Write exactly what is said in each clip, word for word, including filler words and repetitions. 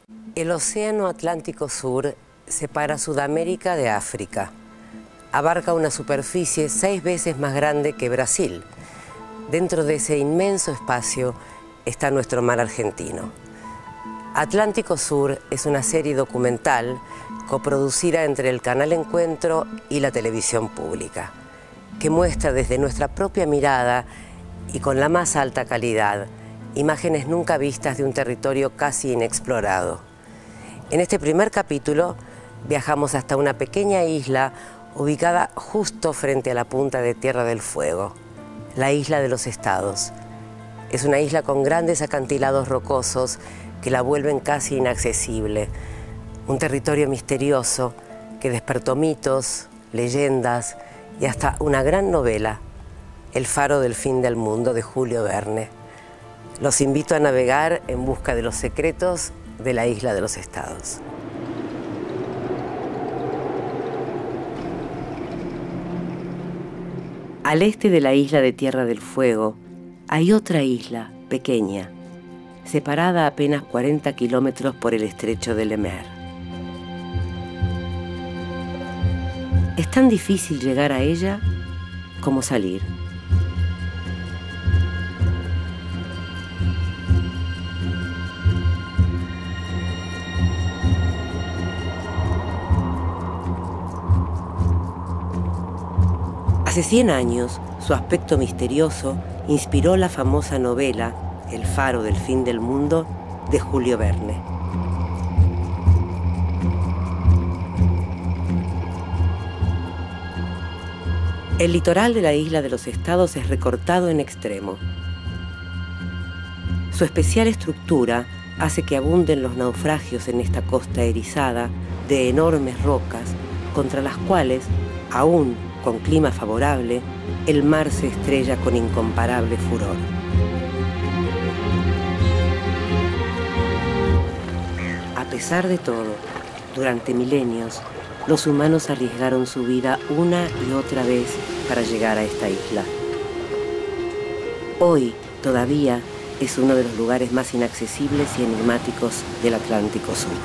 El Océano Atlántico Sur separa Sudamérica de África. Abarca una superficie seis veces más grande que Brasil. Dentro de ese inmenso espacio está nuestro mar argentino. Atlántico Sur es una serie documental coproducida entre el Canal Encuentro y la televisión pública, que muestra desde nuestra propia mirada y con la más alta calidad imágenes nunca vistas de un territorio casi inexplorado. En este primer capítulo viajamos hasta una pequeña isla ubicada justo frente a la punta de Tierra del Fuego, la Isla de los Estados. Es una isla con grandes acantilados rocosos que la vuelven casi inaccesible, un territorio misterioso que despertó mitos, leyendas y hasta una gran novela, El faro del fin del mundo, de Julio Verne. Los invito a navegar en busca de los secretos de la Isla de los Estados. Al este de la isla de Tierra del Fuego hay otra isla pequeña, separada apenas cuarenta kilómetros por el estrecho de Le Maire. Es tan difícil llegar a ella como salir. Hace cien años, su aspecto misterioso inspiró la famosa novela El faro del fin del mundo de Julio Verne. El litoral de la Isla de los Estados es recortado en extremo. Su especial estructura hace que abunden los naufragios en esta costa erizada de enormes rocas contra las cuales, aún con clima favorable, el mar se estrella con incomparable furor. A pesar de todo, durante milenios, los humanos arriesgaron su vida una y otra vez para llegar a esta isla. Hoy, todavía, es uno de los lugares más inaccesibles y enigmáticos del Atlántico Sur.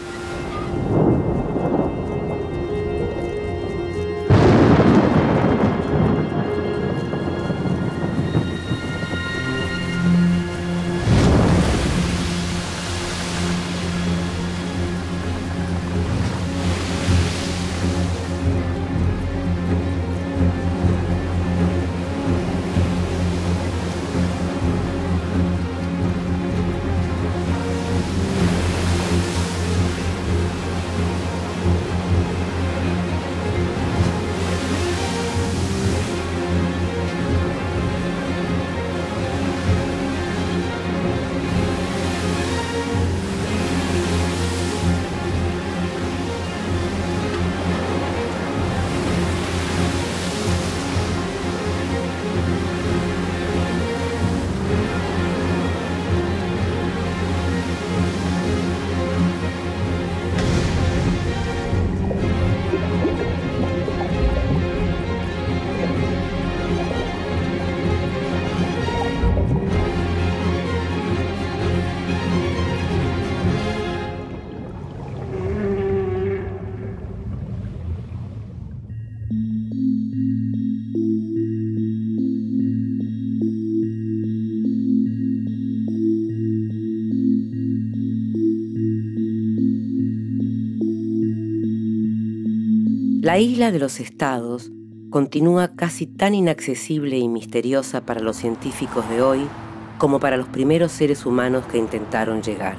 La Isla de los Estados continúa casi tan inaccesible y misteriosa para los científicos de hoy como para los primeros seres humanos que intentaron llegar.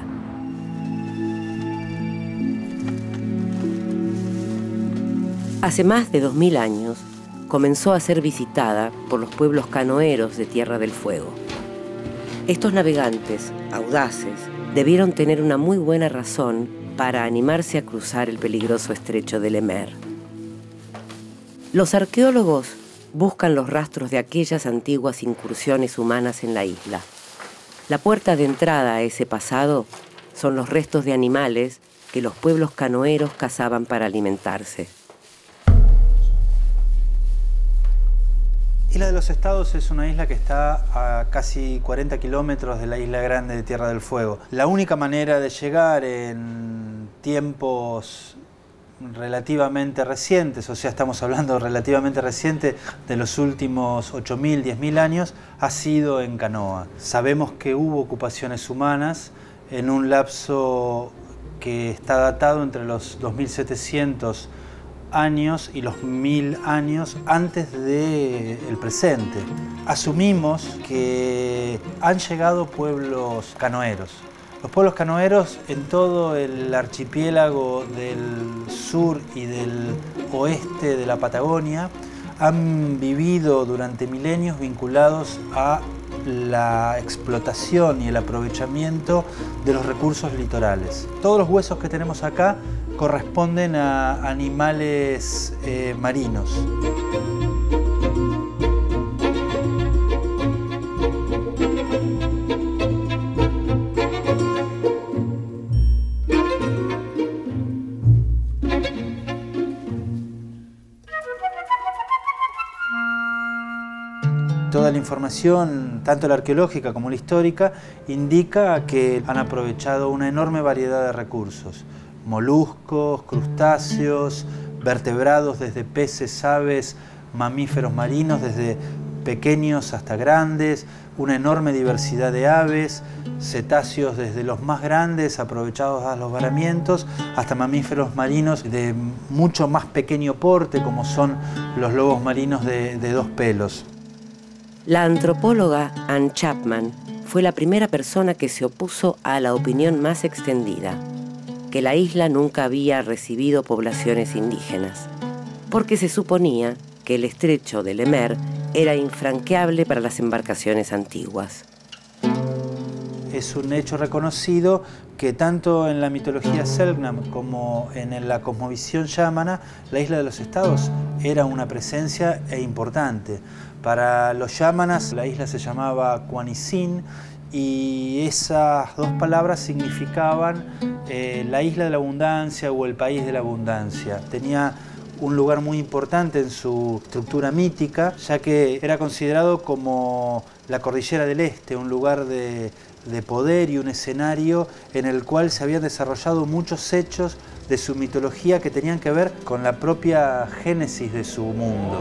Hace más de dos mil años comenzó a ser visitada por los pueblos canoeros de Tierra del Fuego. Estos navegantes, audaces, debieron tener una muy buena razón para animarse a cruzar el peligroso estrecho de Le Maire. Los arqueólogos buscan los rastros de aquellas antiguas incursiones humanas en la isla. La puerta de entrada a ese pasado son los restos de animales que los pueblos canoeros cazaban para alimentarse. El isla de los Estados es una isla que está a casi cuarenta kilómetros de la isla grande de Tierra del Fuego. La única manera de llegar en tiempos relativamente recientes, o sea, estamos hablando relativamente reciente de los últimos ocho mil, diez mil años, ha sido en canoa. Sabemos que hubo ocupaciones humanas en un lapso que está datado entre los dos mil setecientos años y los mil años antes del presente. Asumimos que han llegado pueblos canoeros. Los pueblos canoeros en todo el archipiélago del sur y del oeste de la Patagonia han vivido durante milenios vinculados a la explotación y el aprovechamiento de los recursos litorales. Todos los huesos que tenemos acá corresponden a animales eh, marinos. Toda la información, tanto la arqueológica como la histórica, indica que han aprovechado una enorme variedad de recursos. Moluscos, crustáceos, vertebrados desde peces, aves, mamíferos marinos, desde pequeños hasta grandes, una enorme diversidad de aves, cetáceos desde los más grandes, aprovechados a los varamientos, hasta mamíferos marinos de mucho más pequeño porte, como son los lobos marinos de, de dos pelos. La antropóloga Anne Chapman fue la primera persona que se opuso a la opinión más extendida, que la isla nunca había recibido poblaciones indígenas, porque se suponía que el estrecho de Le Maire era infranqueable para las embarcaciones antiguas. Es un hecho reconocido que tanto en la mitología Selknam como en la cosmovisión yámana, la isla de los Estados era una presencia e importante. Para los yámanas la isla se llamaba Cuanisin y esas dos palabras significaban eh, la isla de la abundancia o el país de la abundancia. Tenía un lugar muy importante en su estructura mítica, ya que era considerado como la cordillera del Este, un lugar de, de poder y un escenario en el cual se habían desarrollado muchos hechos de su mitología que tenían que ver con la propia génesis de su mundo.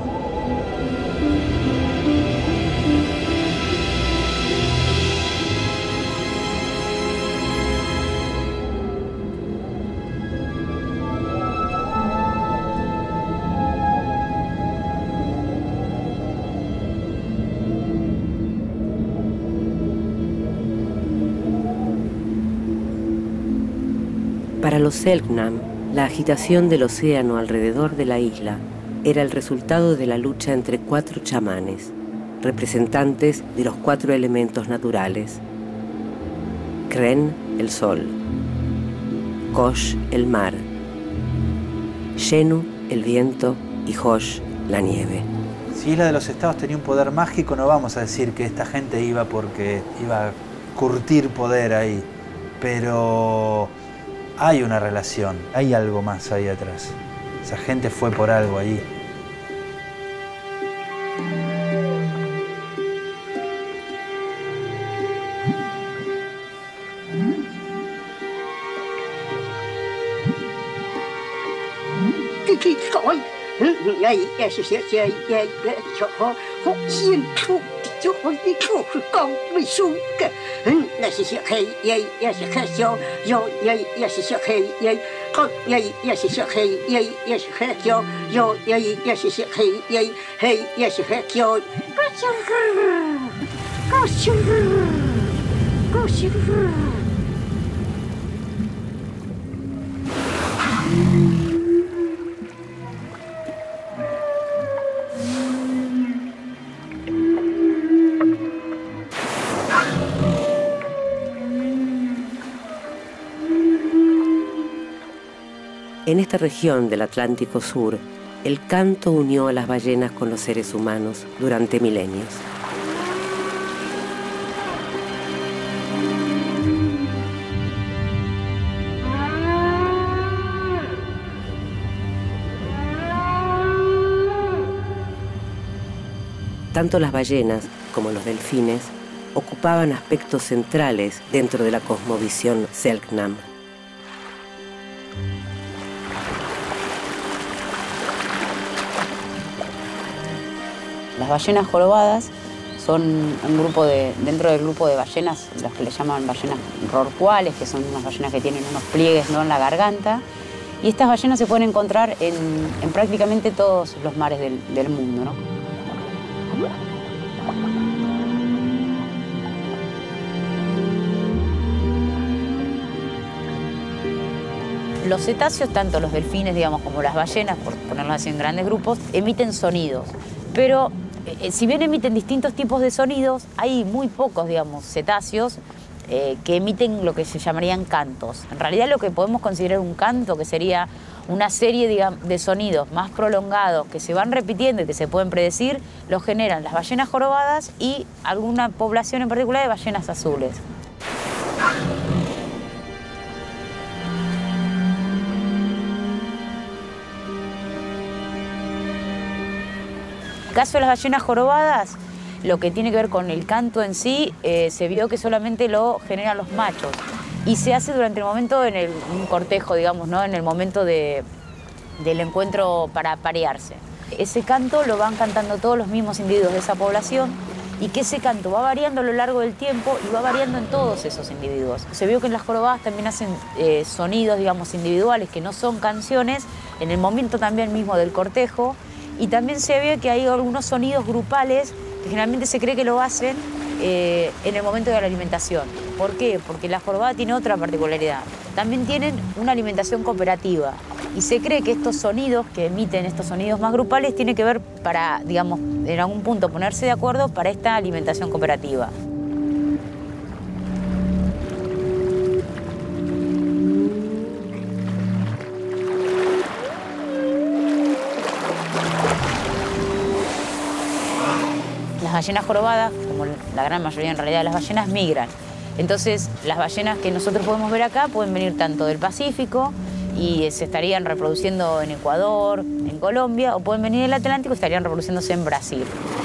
Para los Selknam, la agitación del océano alrededor de la isla era el resultado de la lucha entre cuatro chamanes, representantes de los cuatro elementos naturales. Kren, el sol; Kosh, el mar; Xenu, el viento; y Hosh, la nieve. Si Isla de los Estados tenía un poder mágico, no vamos a decir que esta gente iba porque iba a curtir poder ahí, pero hay una relación, hay algo más ahí atrás. Esa gente fue por algo ahí. En esta región del Atlántico Sur, el canto unió a las ballenas con los seres humanos durante milenios. tanto las ballenas como los delfines ocupaban aspectos centrales dentro de la cosmovisión Selknam. Las ballenas jorobadas son un grupo de, dentro del grupo de ballenas, los que le llaman ballenas rorcuales, que son unas ballenas que tienen unos pliegues, ¿no?, en la garganta. Y estas ballenas se pueden encontrar en, en prácticamente todos los mares del, del mundo, ¿no? Los cetáceos, tanto los delfines, digamos, como las ballenas, por ponerlos así en grandes grupos, emiten sonidos. Pero eh, si bien emiten distintos tipos de sonidos, hay muy pocos, digamos, cetáceos eh, que emiten lo que se llamarían cantos. En realidad lo que podemos considerar un canto, que sería una serie, digamos, de sonidos más prolongados que se van repitiendo y que se pueden predecir, los generan las ballenas jorobadas y alguna población en particular de ballenas azules. En el caso de las ballenas jorobadas, lo que tiene que ver con el canto en sí, eh, se vio que solamente lo generan los machos. Y se hace durante el momento, en el, un cortejo, digamos, ¿no?, en el momento de, del encuentro para parearse. Ese canto lo van cantando todos los mismos individuos de esa población, y que ese canto va variando a lo largo del tiempo y va variando en todos esos individuos. Se vio que en las jorobadas también hacen eh, sonidos, digamos, individuales, que no son canciones, en el momento también mismo del cortejo. Y también se ve que hay algunos sonidos grupales que generalmente se cree que lo hacen eh, en el momento de la alimentación. ¿Por qué? Porque la jorobada tiene otra particularidad. También tienen una alimentación cooperativa. Y se cree que estos sonidos que emiten, estos sonidos más grupales, tienen que ver para, digamos, en algún punto ponerse de acuerdo para esta alimentación cooperativa. Las ballenas jorobadas, como la gran mayoría en realidad de las ballenas, migran. Entonces, las ballenas que nosotros podemos ver acá pueden venir tanto del Pacífico y se estarían reproduciendo en Ecuador, en Colombia, o pueden venir del Atlántico y estarían reproduciéndose en Brasil.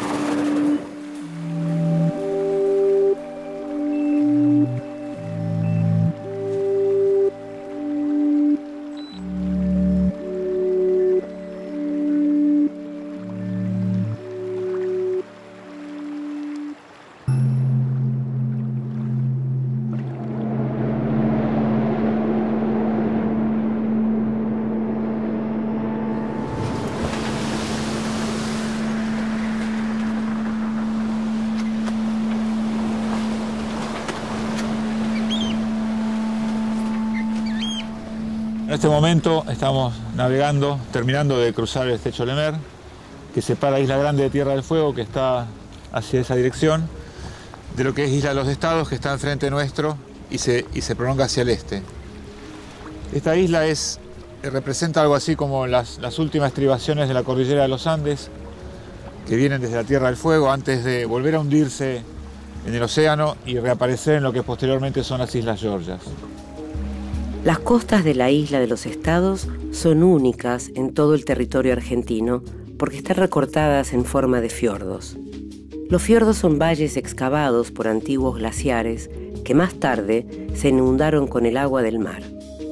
En este momento estamos navegando, terminando de cruzar el estrecho Lemer, que separa Isla Grande de Tierra del Fuego, que está hacia esa dirección, de lo que es Isla de los Estados, que está enfrente nuestro y se, y se prolonga hacia el este. Esta isla es, representa algo así como las, las últimas estribaciones de la cordillera de los Andes, que vienen desde la Tierra del Fuego antes de volver a hundirse en el océano y reaparecer en lo que posteriormente son las Islas Georgias. Las costas de la Isla de los Estados son únicas en todo el territorio argentino porque están recortadas en forma de fiordos. Los fiordos son valles excavados por antiguos glaciares que más tarde se inundaron con el agua del mar.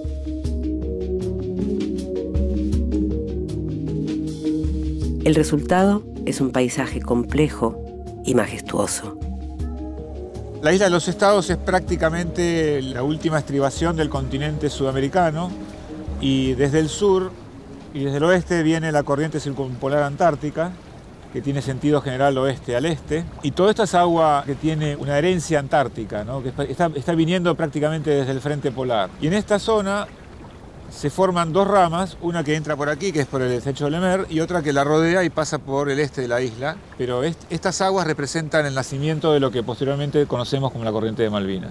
El resultado es un paisaje complejo y majestuoso. La Isla de los Estados es prácticamente la última estribación del continente sudamericano y desde el sur y desde el oeste viene la corriente circumpolar antártica, que tiene sentido general oeste al este, y todo esto es agua que tiene una herencia antártica, ¿no?, que está, está viniendo prácticamente desde el frente polar. Y en esta zona se forman dos ramas, una que entra por aquí, que es por el estrecho de Lemer, y otra que la rodea y pasa por el este de la isla. Pero est estas aguas representan el nacimiento de lo que posteriormente conocemos como la corriente de Malvinas.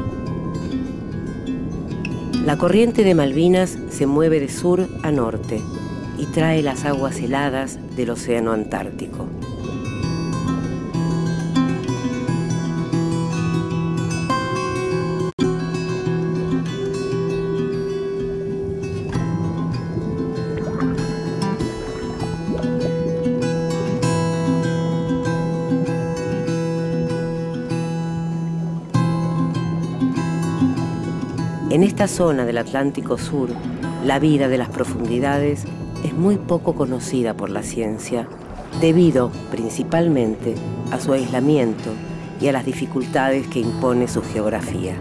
La corriente de Malvinas se mueve de sur a norte y trae las aguas heladas del océano Antártico. En esta zona del Atlántico Sur, la vida de las profundidades es muy poco conocida por la ciencia, debido principalmente a su aislamiento y a las dificultades que impone su geografía.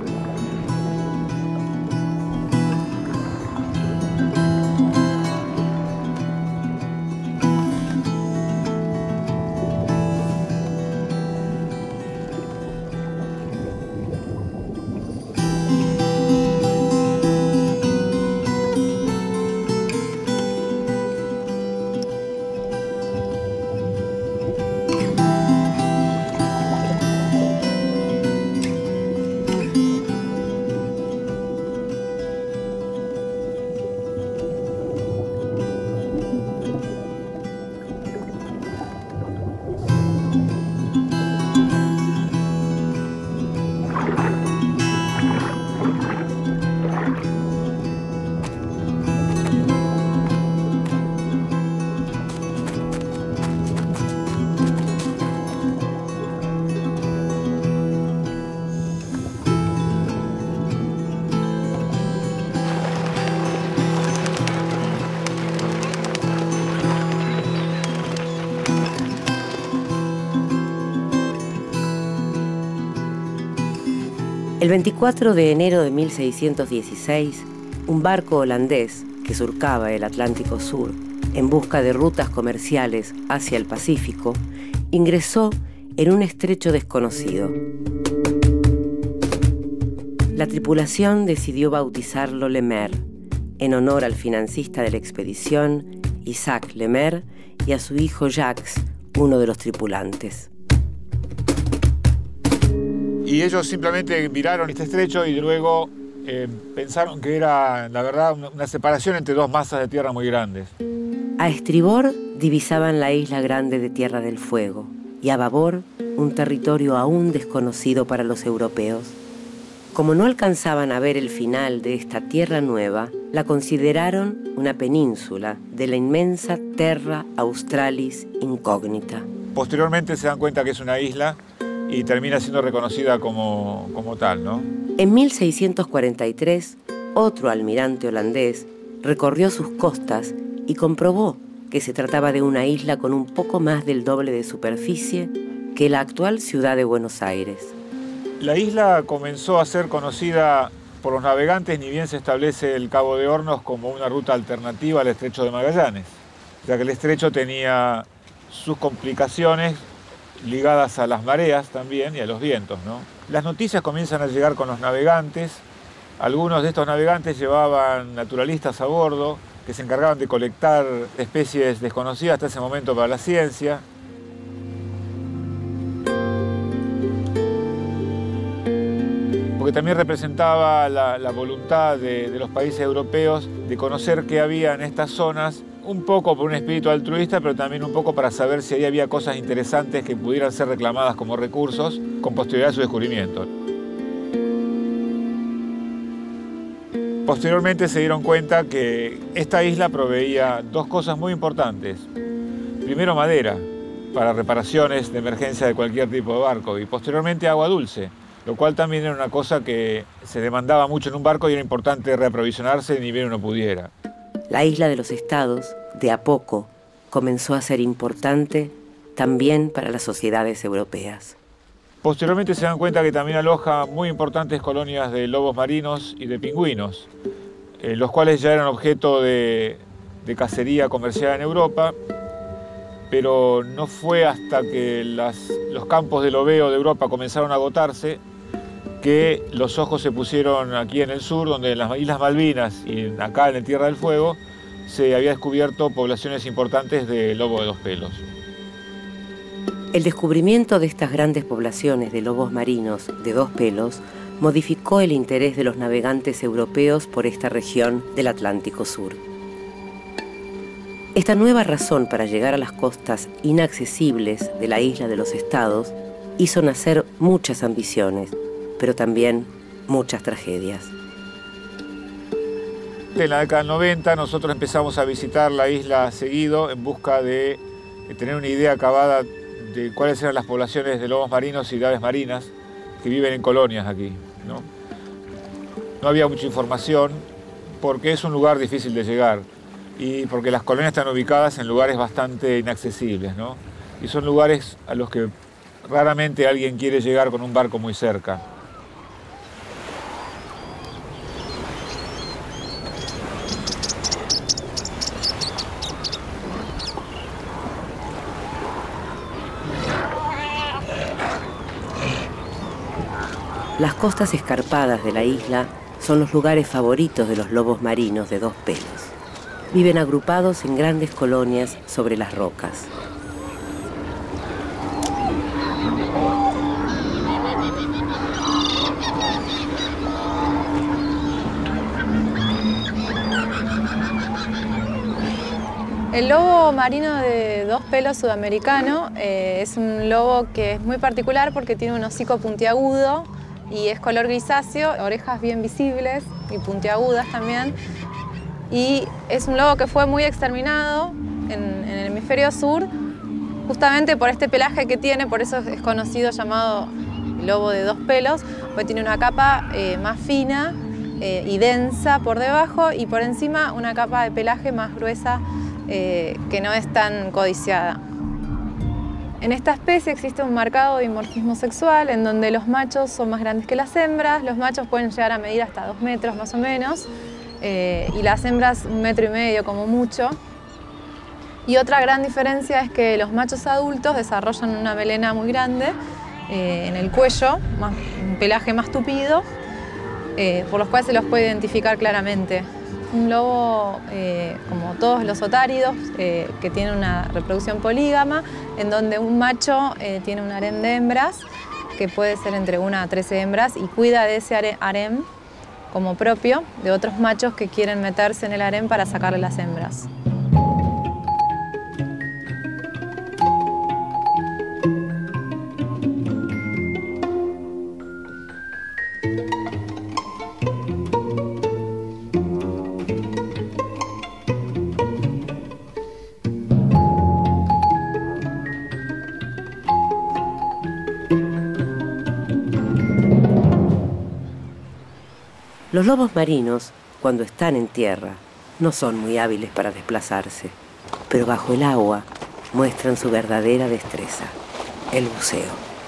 El veinticuatro de enero de mil seiscientos dieciséis, un barco holandés que surcaba el Atlántico Sur en busca de rutas comerciales hacia el Pacífico, ingresó en un estrecho desconocido. La tripulación decidió bautizarlo Le Maire, en honor al financista de la expedición, Isaac Le Maire, y a su hijo Jacques, uno de los tripulantes. Y ellos simplemente miraron este estrecho y luego eh, pensaron que era, la verdad, una separación entre dos masas de tierra muy grandes. A estribor divisaban la isla grande de Tierra del Fuego y a babor un territorio aún desconocido para los europeos. Como no alcanzaban a ver el final de esta tierra nueva, la consideraron una península de la inmensa Terra Australis Incógnita. Posteriormente se dan cuenta que es una isla y termina siendo reconocida como, como tal, ¿no? En mil seiscientos cuarenta y tres, otro almirante holandés recorrió sus costas y comprobó que se trataba de una isla con un poco más del doble de superficie que la actual ciudad de Buenos Aires. La isla comenzó a ser conocida por los navegantes, ni bien se establece el Cabo de Hornos como una ruta alternativa al Estrecho de Magallanes, ya que el estrecho tenía sus complicaciones ligadas a las mareas también y a los vientos, ¿no? Las noticias comienzan a llegar con los navegantes. Algunos de estos navegantes llevaban naturalistas a bordo que se encargaban de colectar especies desconocidas hasta ese momento para la ciencia. Porque también representaba la, la voluntad de, de los países europeos de conocer qué había en estas zonas, un poco por un espíritu altruista, pero también un poco para saber si ahí había cosas interesantes que pudieran ser reclamadas como recursos con posterioridad a su descubrimiento. Posteriormente se dieron cuenta que esta isla proveía dos cosas muy importantes. Primero, madera para reparaciones de emergencia de cualquier tipo de barco, y posteriormente agua dulce, lo cual también era una cosa que se demandaba mucho en un barco y era importante reaprovisionarse ni bien uno pudiera. La isla de los Estados, de a poco, comenzó a ser importante también para las sociedades europeas. Posteriormente se dan cuenta que también aloja muy importantes colonias de lobos marinos y de pingüinos, eh, los cuales ya eran objeto de, de cacería comercial en Europa, pero no fue hasta que las, los campos de lobeo de Europa comenzaron a agotarse que los ojos se pusieron aquí en el sur, donde en las Islas Malvinas y acá en el Tierra del Fuego se había descubierto poblaciones importantes de lobo de dos pelos. El descubrimiento de estas grandes poblaciones de lobos marinos de dos pelos modificó el interés de los navegantes europeos por esta región del Atlántico Sur. Esta nueva razón para llegar a las costas inaccesibles de la isla de los Estados hizo nacer muchas ambiciones, pero también muchas tragedias. En la década del noventa nosotros empezamos a visitar la isla seguido en busca de tener una idea acabada de cuáles eran las poblaciones de lobos marinos y de aves marinas que viven en colonias aquí, ¿no? no había mucha información porque es un lugar difícil de llegar y porque las colonias están ubicadas en lugares bastante inaccesibles, ¿no? Y son lugares a los que raramente alguien quiere llegar con un barco muy cerca. Las costas escarpadas de la isla son los lugares favoritos de los lobos marinos de dos pelos. Viven agrupados en grandes colonias sobre las rocas. El lobo marino de dos pelos sudamericano eh, es un lobo que es muy particular porque tiene un hocico puntiagudo y es color grisáceo, orejas bien visibles y puntiagudas también. Y es un lobo que fue muy exterminado en, en el hemisferio sur, justamente por este pelaje que tiene, por eso es conocido llamado lobo de dos pelos, porque tiene una capa eh, más fina eh, y densa por debajo y por encima una capa de pelaje más gruesa eh, que no es tan codiciada. En esta especie existe un marcado dimorfismo sexual en donde los machos son más grandes que las hembras, los machos pueden llegar a medir hasta dos metros más o menos eh, y las hembras un metro y medio como mucho. Y otra gran diferencia es que los machos adultos desarrollan una melena muy grande eh, en el cuello, más, un pelaje más tupido, eh, por los cuales se los puede identificar claramente. Un lobo, eh, como todos los otáridos, eh, que tiene una reproducción polígama, en donde un macho eh, tiene un harén de hembras, que puede ser entre una a trece hembras, y cuida de ese harén como propio de otros machos que quieren meterse en el harén para sacarle las hembras. Los lobos marinos, cuando están en tierra, no son muy hábiles para desplazarse, pero bajo el agua muestran su verdadera destreza, el buceo.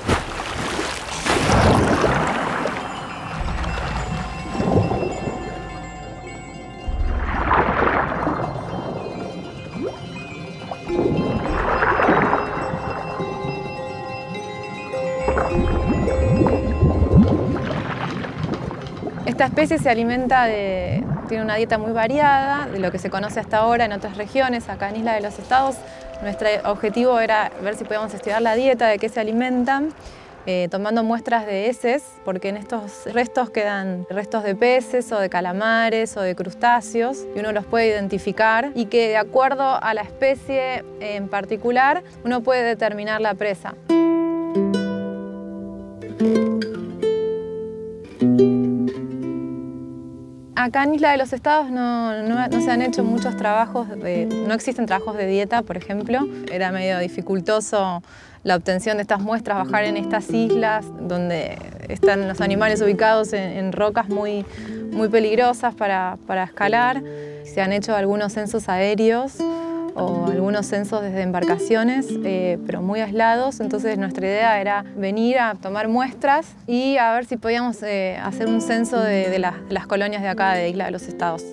Esta especie se alimenta de, tiene una dieta muy variada, de lo que se conoce hasta ahora en otras regiones. Acá en Isla de los Estados, nuestro objetivo era ver si podíamos estudiar la dieta, de qué se alimentan, eh, tomando muestras de heces, porque en estos restos quedan restos de peces o de calamares o de crustáceos, y uno los puede identificar y que de acuerdo a la especie en particular, uno puede determinar la presa. Acá en Isla de los Estados no, no, no se han hecho muchos trabajos, de, no existen trabajos de dieta, por ejemplo. Era medio dificultoso la obtención de estas muestras, bajar en estas islas donde están los animales ubicados en, en rocas muy, muy peligrosas para, para escalar. Se han hecho algunos censos aéreos o algunos censos desde embarcaciones, eh, pero muy aislados. Entonces nuestra idea era venir a tomar muestras y a ver si podíamos eh, hacer un censo de, de, la, de las colonias de acá de Isla de los Estados.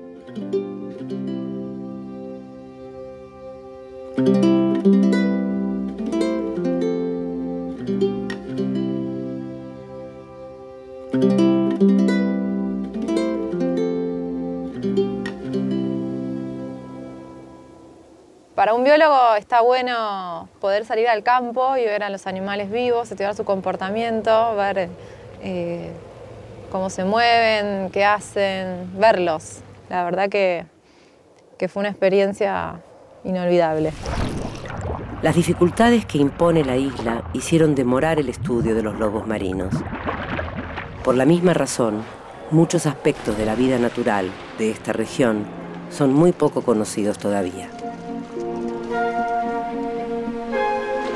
Para un biólogo está bueno poder salir al campo y ver a los animales vivos, estudiar su comportamiento, ver eh, cómo se mueven, qué hacen, verlos. La verdad que, que fue una experiencia inolvidable. Las dificultades que impone la isla hicieron demorar el estudio de los lobos marinos. Por la misma razón, muchos aspectos de la vida natural de esta región son muy poco conocidos todavía.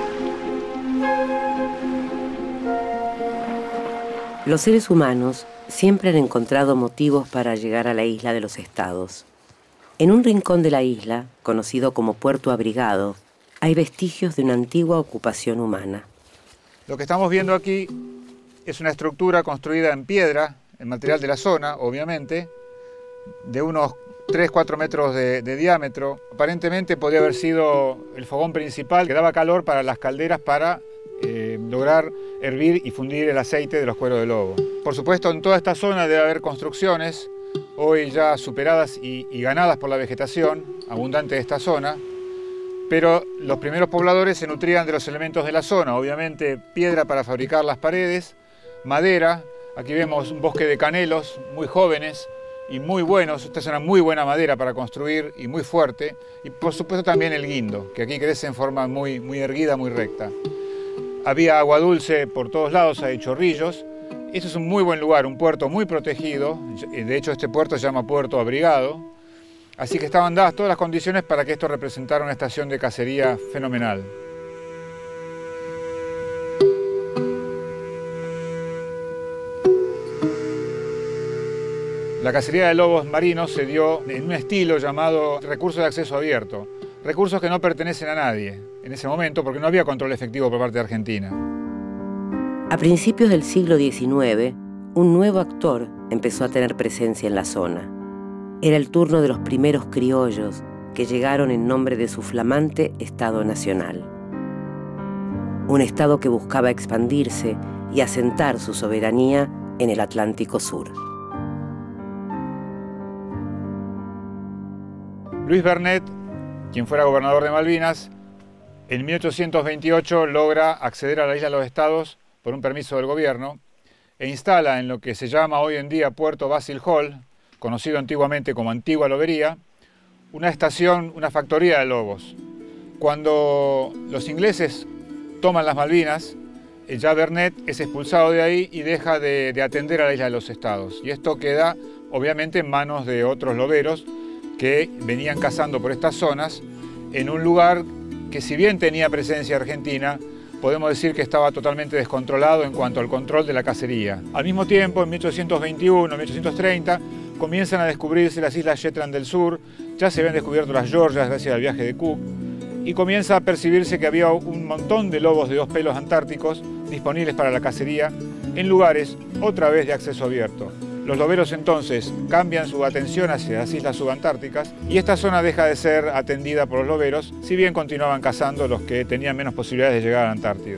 Los seres humanos siempre han encontrado motivos para llegar a la isla de los Estados. En un rincón de la isla, conocido como Puerto Abrigado, hay vestigios de una antigua ocupación humana. Lo que estamos viendo aquí es una estructura construida en piedra, el material de la zona, obviamente, de unos tres a cuatro metros de, de diámetro. Aparentemente podría haber sido el fogón principal que daba calor para las calderas para eh, lograr hervir y fundir el aceite de los cueros de lobo. Por supuesto, en toda esta zona debe haber construcciones, hoy ya superadas y, y ganadas por la vegetación abundante de esta zona, pero los primeros pobladores se nutrían de los elementos de la zona, obviamente piedra para fabricar las paredes, madera, aquí vemos un bosque de canelos muy jóvenes y muy buenos, esta es una muy buena madera para construir y muy fuerte, y por supuesto también el guindo, que aquí crece en forma muy, muy erguida, muy recta. Había agua dulce por todos lados, hay chorrillos. Este es un muy buen lugar, un puerto muy protegido, de hecho este puerto se llama Puerto Abrigado, así que estaban dadas todas las condiciones para que esto representara una estación de cacería fenomenal. La cacería de lobos marinos se dio en un estilo llamado recursos de acceso abierto, recursos que no pertenecen a nadie en ese momento porque no había control efectivo por parte de Argentina. A principios del siglo diecinueve, un nuevo actor empezó a tener presencia en la zona. Era el turno de los primeros criollos que llegaron en nombre de su flamante Estado Nacional. Un Estado que buscaba expandirse y asentar su soberanía en el Atlántico Sur. Luis Bernet, quien fuera gobernador de Malvinas, en mil ochocientos veintiocho logra acceder a la isla de los Estados por un permiso del gobierno e instala en lo que se llama hoy en día Puerto Basil Hall, conocido antiguamente como Antigua Lobería, una estación, una factoría de lobos. Cuando los ingleses toman las Malvinas, ya Bernet es expulsado de ahí y deja de, de atender a la isla de los Estados. Y esto queda obviamente en manos de otros loberos que venían cazando por estas zonas en un lugar que, si bien tenía presencia argentina, podemos decir que estaba totalmente descontrolado en cuanto al control de la cacería. Al mismo tiempo, en mil ochocientos veintiuno, mil ochocientos treinta, comienzan a descubrirse las islas Shetland del Sur, ya se habían descubierto las Georgias gracias al viaje de Cook, y comienza a percibirse que había un montón de lobos de dos pelos antárticos disponibles para la cacería en lugares, otra vez, de acceso abierto. Los loberos entonces cambian su atención hacia las islas subantárticas y esta zona deja de ser atendida por los loberos, si bien continuaban cazando los que tenían menos posibilidades de llegar a la Antártida.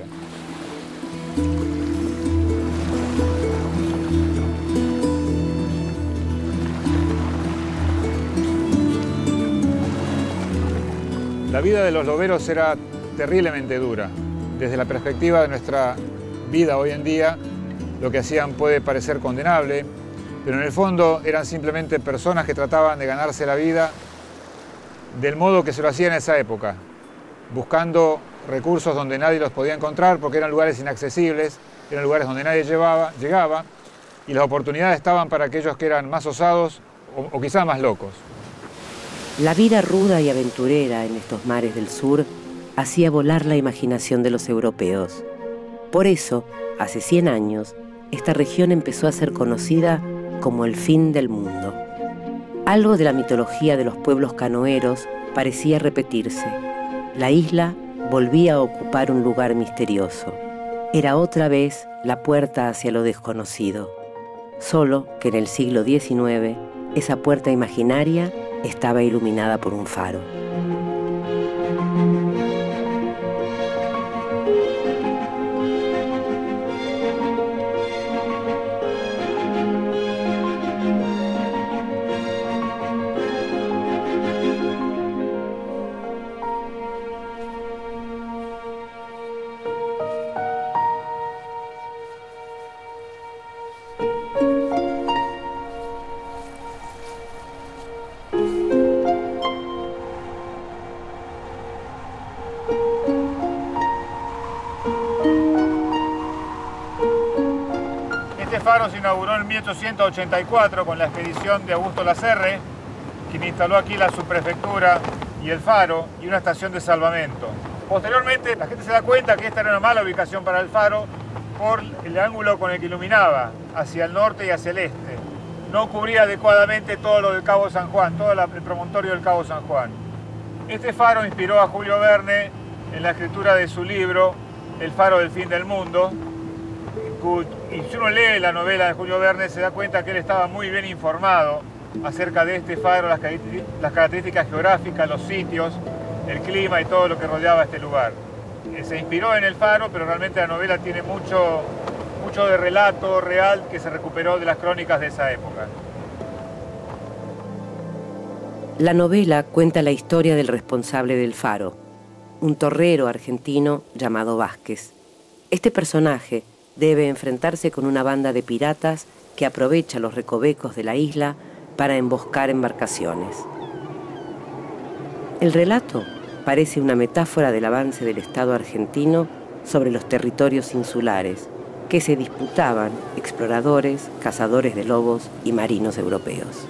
La vida de los loberos era terriblemente dura. Desde la perspectiva de nuestra vida hoy en día, lo que hacían puede parecer condenable, pero en el fondo eran simplemente personas que trataban de ganarse la vida del modo que se lo hacía en esa época, buscando recursos donde nadie los podía encontrar porque eran lugares inaccesibles, eran lugares donde nadie llevaba, llegaba y las oportunidades estaban para aquellos que eran más osados o, o quizás más locos. La vida ruda y aventurera en estos mares del sur hacía volar la imaginación de los europeos. Por eso, hace cien años, esta región empezó a ser conocida como el fin del mundo. Algo de la mitología de los pueblos canoeros parecía repetirse. La isla volvía a ocupar un lugar misterioso. Era otra vez la puerta hacia lo desconocido. Solo que en el siglo diecinueve, esa puerta imaginaria estaba iluminada por un faro. Este faro se inauguró en mil ochocientos ochenta y cuatro con la expedición de Augusto Lasserre, quien instaló aquí la subprefectura y el faro y una estación de salvamento. Posteriormente, la gente se da cuenta que esta era una mala ubicación para el faro por el ángulo con el que iluminaba, hacia el norte y hacia el este. No cubría adecuadamente todo lo del Cabo San Juan, todo el promontorio del Cabo San Juan. Este faro inspiró a Julio Verne en la escritura de su libro El faro del fin del mundo. Y si uno lee la novela de Julio Verne se da cuenta que él estaba muy bien informado acerca de este faro, las características geográficas, los sitios, el clima y todo lo que rodeaba este lugar. Se inspiró en el faro, pero realmente la novela tiene mucho, mucho de relato real que se recuperó de las crónicas de esa época. La novela cuenta la historia del responsable del faro, un torrero argentino llamado Vázquez. Este personaje debe enfrentarse con una banda de piratas que aprovecha los recovecos de la isla para emboscar embarcaciones. El relato parece una metáfora del avance del Estado argentino sobre los territorios insulares que se disputaban exploradores, cazadores de lobos y marinos europeos.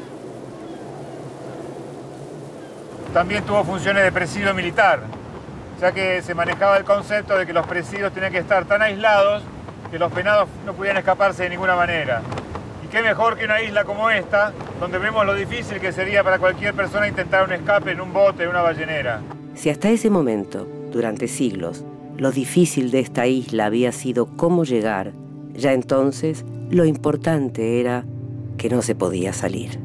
También tuvo funciones de presidio militar, ya que se manejaba el concepto de que los presidios tenían que estar tan aislados que los penados no podían escaparse de ninguna manera. Y qué mejor que una isla como esta, donde vemos lo difícil que sería para cualquier persona intentar un escape en un bote, en una ballenera. Si hasta ese momento, durante siglos, lo difícil de esta isla había sido cómo llegar, ya entonces lo importante era que no se podía salir.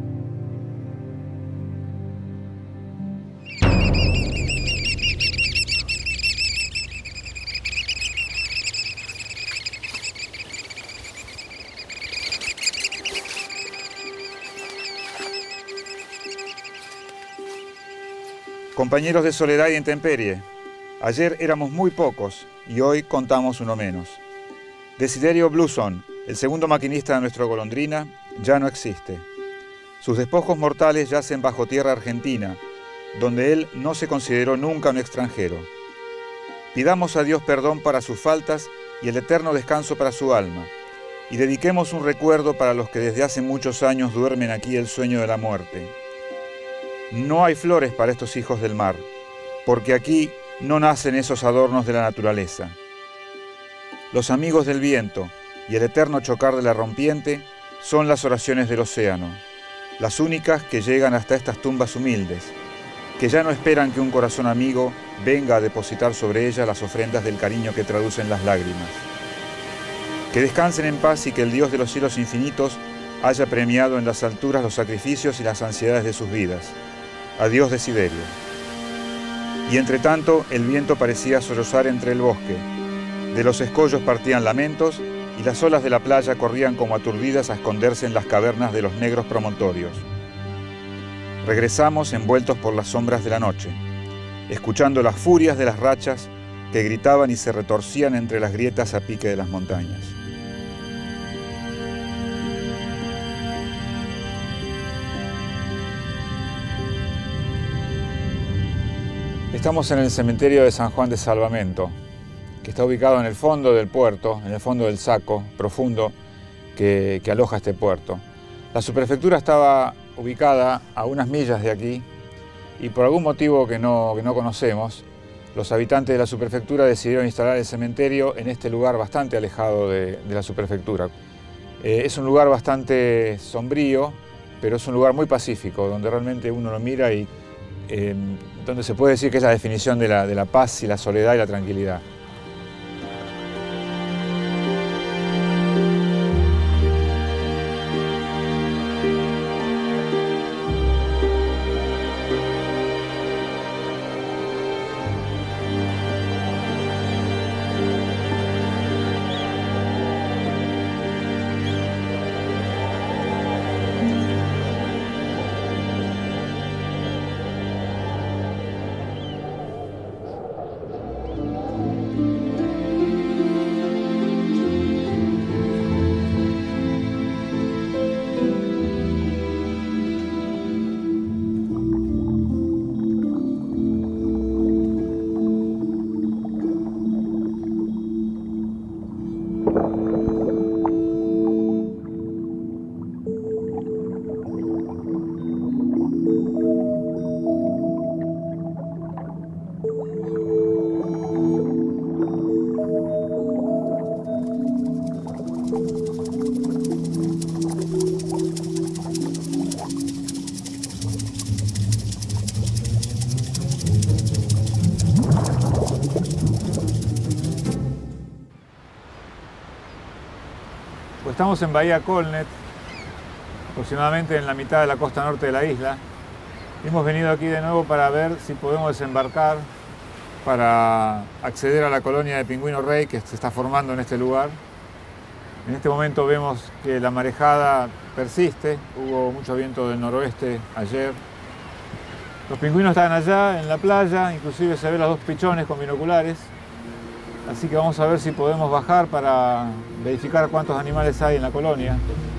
Compañeros de soledad y intemperie, ayer éramos muy pocos y hoy contamos uno menos. Desiderio Bluson, el segundo maquinista de nuestro Golondrina, ya no existe. Sus despojos mortales yacen bajo tierra argentina, donde él no se consideró nunca un extranjero. Pidamos a Dios perdón para sus faltas y el eterno descanso para su alma, y dediquemos un recuerdo para los que desde hace muchos años duermen aquí el sueño de la muerte. No hay flores para estos hijos del mar, porque aquí no nacen esos adornos de la naturaleza. Los amigos del viento y el eterno chocar de la rompiente son las oraciones del océano, las únicas que llegan hasta estas tumbas humildes, que ya no esperan que un corazón amigo venga a depositar sobre ellas las ofrendas del cariño que traducen las lágrimas. Que descansen en paz y que el Dios de los cielos infinitos haya premiado en las alturas los sacrificios y las ansiedades de sus vidas. Adiós, Desiderio. Y entre tanto, el viento parecía sollozar entre el bosque. De los escollos partían lamentos y las olas de la playa corrían como aturdidas a esconderse en las cavernas de los negros promontorios. Regresamos envueltos por las sombras de la noche, escuchando las furias de las rachas que gritaban y se retorcían entre las grietas a pique de las montañas. Estamos en el cementerio de San Juan de Salvamento, que está ubicado en el fondo del puerto, en el fondo del saco profundo que, que aloja este puerto. La subprefectura estaba ubicada a unas millas de aquí y por algún motivo que no, que no conocemos, los habitantes de la subprefectura decidieron instalar el cementerio en este lugar bastante alejado de, de la subprefectura. Eh, es un lugar bastante sombrío, pero es un lugar muy pacífico, donde realmente uno lo mira y eh, donde se puede decir que es la definición de la, de la paz y la soledad y la tranquilidad. Estamos en Bahía Colnet, aproximadamente en la mitad de la costa norte de la isla. Hemos venido aquí de nuevo para ver si podemos desembarcar para acceder a la colonia de pingüino rey que se está formando en este lugar. En este momento vemos que la marejada persiste, hubo mucho viento del noroeste ayer. Los pingüinos están allá en la playa, inclusive se ven los dos pichones con binoculares. Así que vamos a ver si podemos bajar para verificar cuántos animales hay en la colonia.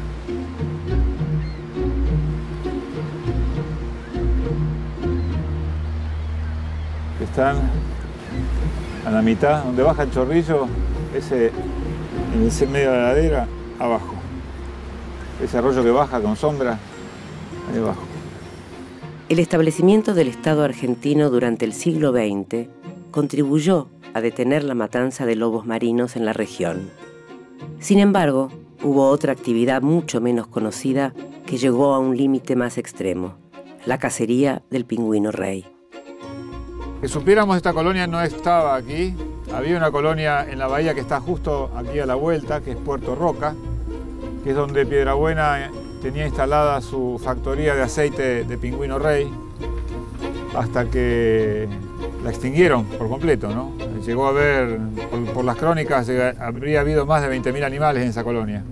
Están a la mitad, donde baja el chorrillo, ese en ese medio de la ladera, abajo. Ese arroyo que baja con sombra, ahí abajo. El establecimiento del Estado argentino durante el siglo veinte contribuyó a detener la matanza de lobos marinos en la región. Sin embargo, hubo otra actividad mucho menos conocida que llegó a un límite más extremo: la cacería del pingüino rey. Que supiéramos, esta colonia no estaba aquí. Había una colonia en la bahía que está justo aquí a la vuelta, que es Puerto Roca, que es donde Piedrabuena tenía instalada su factoría de aceite de pingüino rey, hasta que la extinguieron por completo, ¿no? Llegó a haber, por, por las crónicas, habría habido más de veinte mil animales en esa colonia.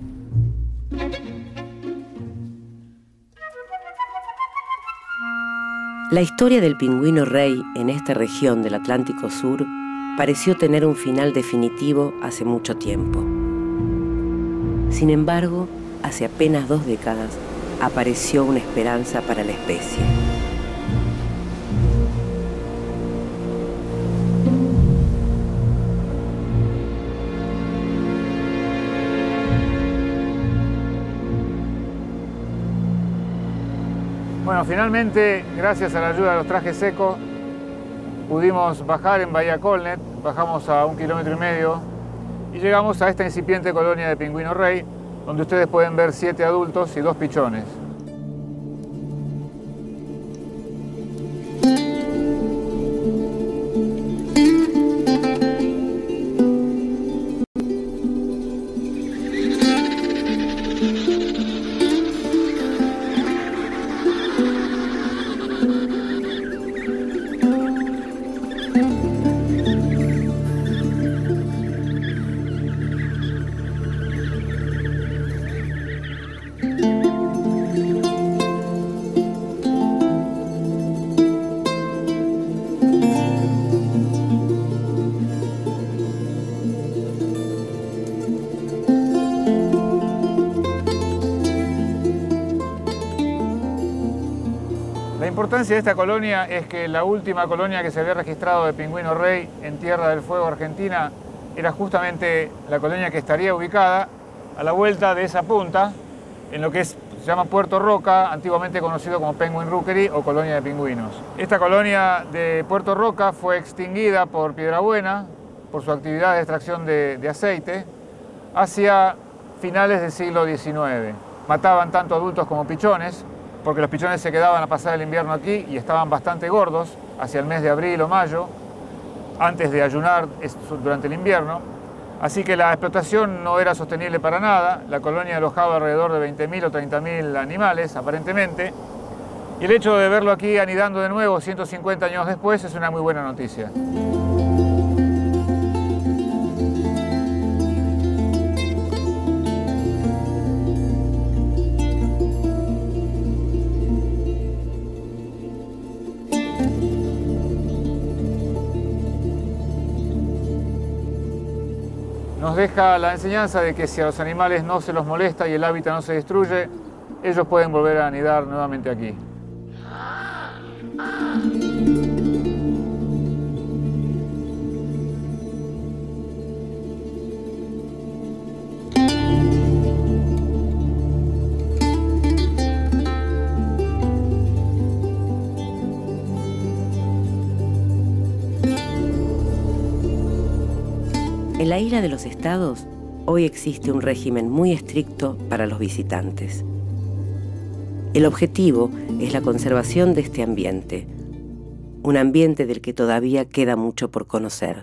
La historia del pingüino rey en esta región del Atlántico Sur pareció tener un final definitivo hace mucho tiempo. Sin embargo, hace apenas dos décadas apareció una esperanza para la especie. Bueno, finalmente, gracias a la ayuda de los trajes secos, pudimos bajar en Bahía Colnet, bajamos a un kilómetro y medio y llegamos a esta incipiente colonia de pingüino rey, donde ustedes pueden ver siete adultos y dos pichones. La importancia de esta colonia es que la última colonia que se había registrado de pingüino rey en Tierra del Fuego, Argentina, era justamente la colonia que estaría ubicada a la vuelta de esa punta, en lo que es, se llama Puerto Roca, antiguamente conocido como Penguin Rookery o colonia de pingüinos. Esta colonia de Puerto Roca fue extinguida por Piedrabuena, por su actividad de extracción de, de aceite, hacia finales del siglo diecinueve. Mataban tanto adultos como pichones, porque los pichones se quedaban a pasar el invierno aquí y estaban bastante gordos hacia el mes de abril o mayo, antes de ayunar durante el invierno. Así que la explotación no era sostenible para nada. La colonia alojaba alrededor de veinte mil o treinta mil animales, aparentemente. Y el hecho de verlo aquí anidando de nuevo ciento cincuenta años después es una muy buena noticia. Nos deja la enseñanza de que si a los animales no se los molesta y el hábitat no se destruye, ellos pueden volver a anidar nuevamente aquí. En la isla de los Estados, hoy existe un régimen muy estricto para los visitantes. El objetivo es la conservación de este ambiente, un ambiente del que todavía queda mucho por conocer.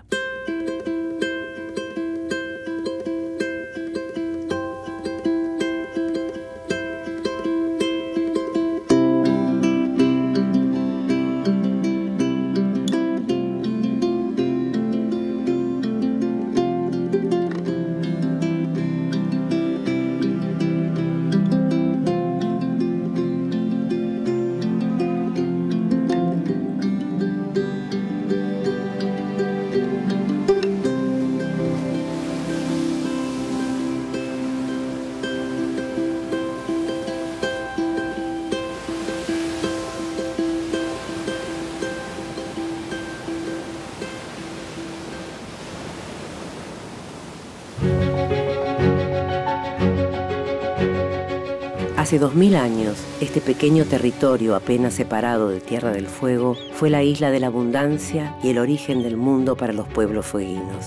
Hace dos mil años, este pequeño territorio apenas separado de Tierra del Fuego fue la isla de la abundancia y el origen del mundo para los pueblos fueguinos.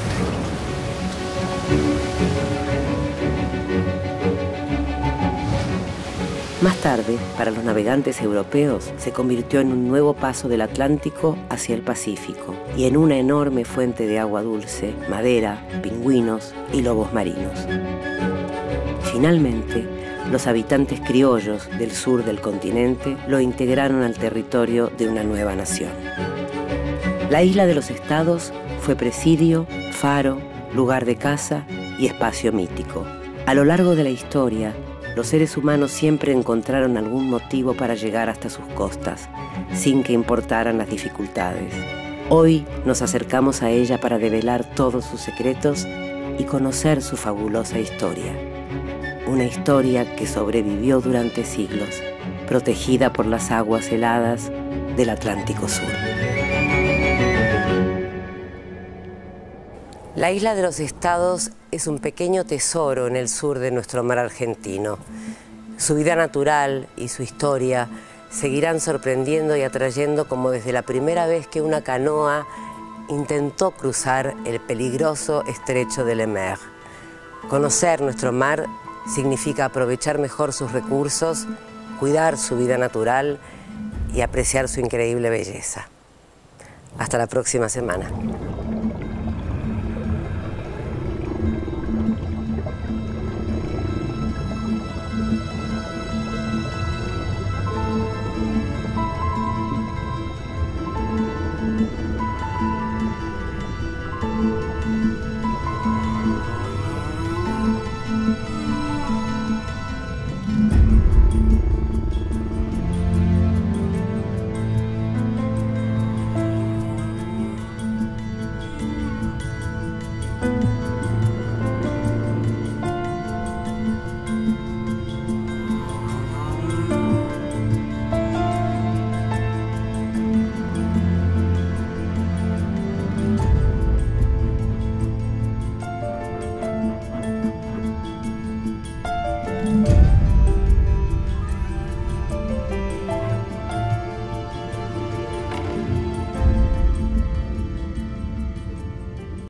Más tarde, para los navegantes europeos, se convirtió en un nuevo paso del Atlántico hacia el Pacífico y en una enorme fuente de agua dulce, madera, pingüinos y lobos marinos. Finalmente, los habitantes criollos del sur del continente lo integraron al territorio de una nueva nación. La isla de los estados fue presidio, faro, lugar de caza y espacio mítico. A lo largo de la historia, los seres humanos siempre encontraron algún motivo para llegar hasta sus costas, sin que importaran las dificultades. Hoy nos acercamos a ella para develar todos sus secretos y conocer su fabulosa historia. Una historia que sobrevivió durante siglos, protegida por las aguas heladas del Atlántico Sur. La isla de los estados es un pequeño tesoro en el sur de nuestro mar argentino. Su vida natural y su historia seguirán sorprendiendo y atrayendo como desde la primera vez que una canoa intentó cruzar el peligroso estrecho de Le Maire. Conocer nuestro mar significa aprovechar mejor sus recursos, cuidar su vida natural y apreciar su increíble belleza. Hasta la próxima semana.